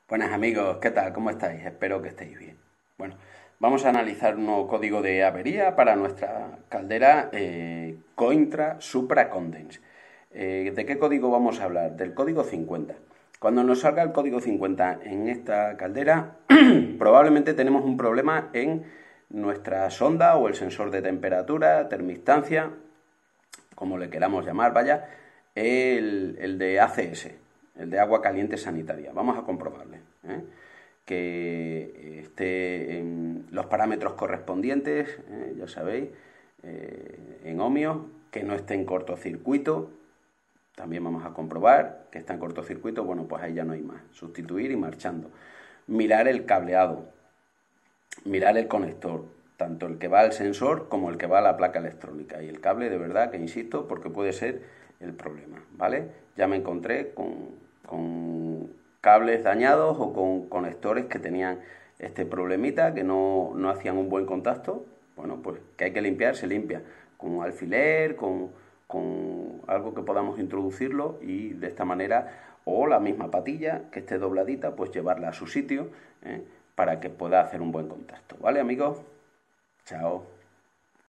Buenas amigos, ¿qué tal? ¿Cómo estáis? Espero que estéis bien. Bueno, vamos a analizar un nuevo código de avería para nuestra caldera Cointra Supra Condense. ¿De qué código vamos a hablar? Del código 50. Cuando nos salga el código 50 en esta caldera, probablemente tenemos un problema en nuestra sonda o el sensor de temperatura, termistancia, como le queramos llamar, vaya, el de ACS, el de agua caliente sanitaria. Vamos a comprobarle, que esté en los parámetros correspondientes, ya sabéis, en ohmios, que no esté en cortocircuito. También vamos a comprobar que está en cortocircuito. Bueno, pues ahí ya no hay más. Sustituir y marchando. Mirar el cableado, mirar el conector, tanto el que va al sensor como el que va a la placa electrónica. Y el cable, de verdad, que insisto, porque puede ser el problema, ¿vale? Ya me encontré con cables dañados o con conectores que tenían este problemita, que no hacían un buen contacto. Bueno, pues que hay que limpiar, se limpia con un alfiler, con algo que podamos introducirlo y de esta manera, o la misma patilla que esté dobladita, pues llevarla a su sitio, para que pueda hacer un buen contacto. ¿Vale, amigos? Chao.